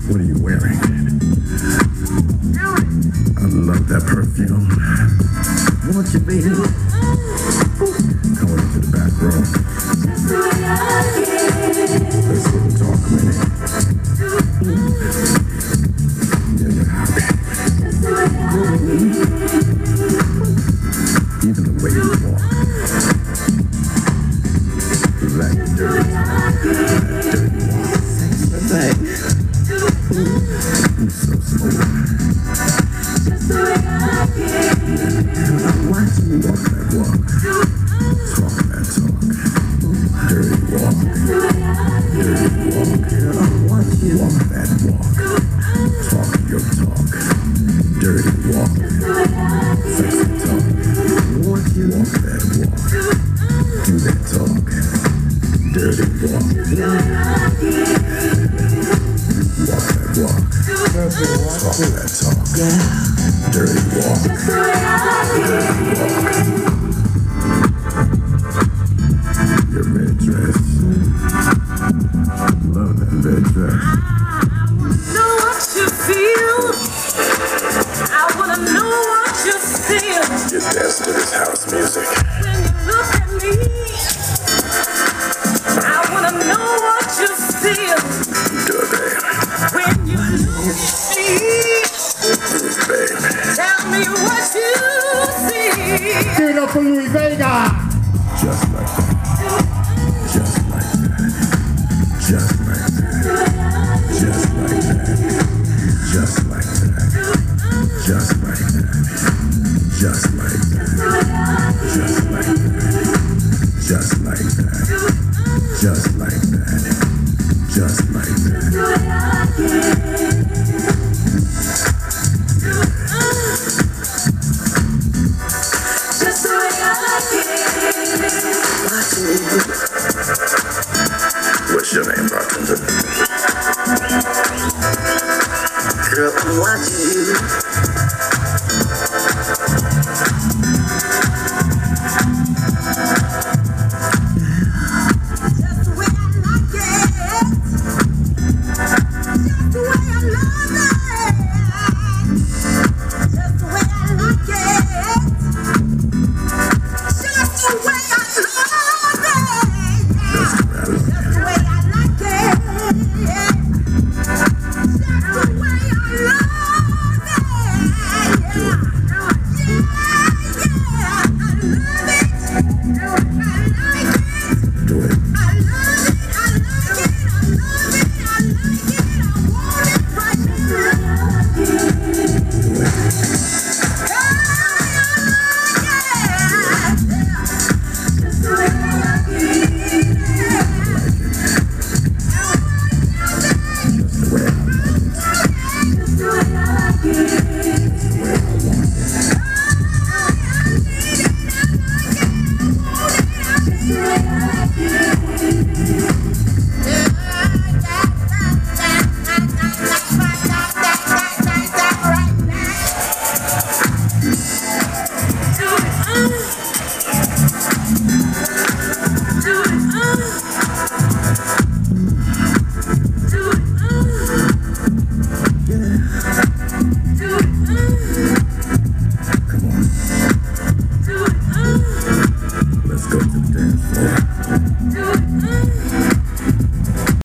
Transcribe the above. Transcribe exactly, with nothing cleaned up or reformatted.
What are you wearing? I love that perfume. Want you, baby? Come on into the back room. Let's get to talk a minute. Yeah, you're happy. Even the way you walk. That dirty, that dirty walk. Thanks. You're so smooth. Yeah. I'm watching you walk that walk. Talk that talk. Dirty walk. Dirty walk. I'm watching you walk that walk. Talk your talk. Dirty walk. Sexy talk. Walk you walk that walk. Do that talk. Dirty walk. Walk that walk. Talk that talk. Dirty walk. Dirty walk. Your red dress. Love that red dress. Know what you feel. I wanna know what you feel. Just dance to this house music. When you look at me, I wanna know what you feel. Do it, babe. When you look at me, Do it, babe. tell me what you see. Give it up for Louis Vega. Just like that. Just like that. Just like that. Just like that. Just like that. Just like that. Just like that. Just like that. Just like that. Just like that. Just like that. Just the way I like it. What's your name, bartender? Girl, I'm watching you.